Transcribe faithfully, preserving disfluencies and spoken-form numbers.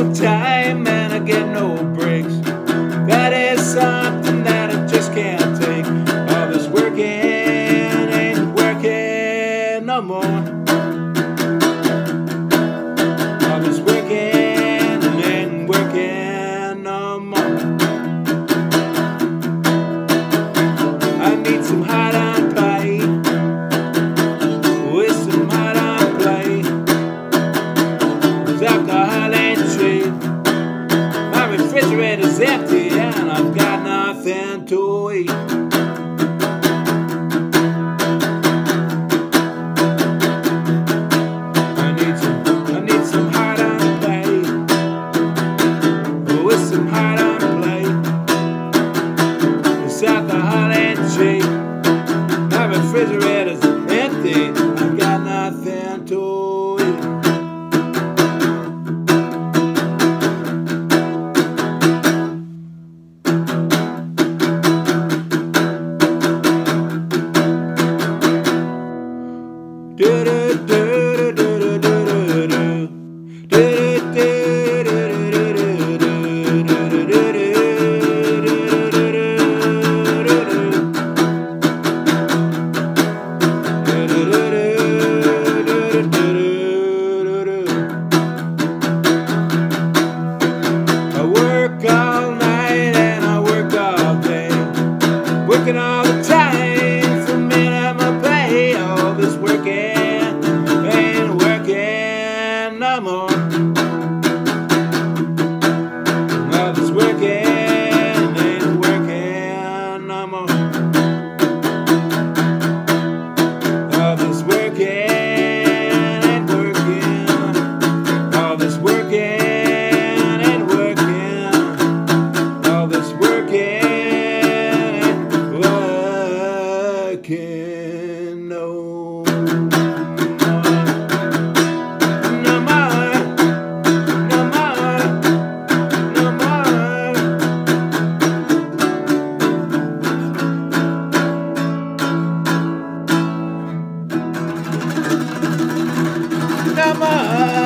the time and I get no breaks. That is something that I just can't take. All this working ain't working no more. All this working ain't working no more. I need some hot on pie with some hot on play. Cause alcohol ain't cheap. My refrigerator's empty and I've got nothing to eat. I need some, I need some hot on play with some hot on play. This alcohol ain't cheap. My refrigerator's empty. I've got nothing to eat. Do do do do do do do do do do I work all night and I work all day, working all the time for minimum pay. All this working ain't working no more. All this working ain't working no more. All this working ain't working. All this working ain't working. All this working ain't working no no more. No more. No more. No more.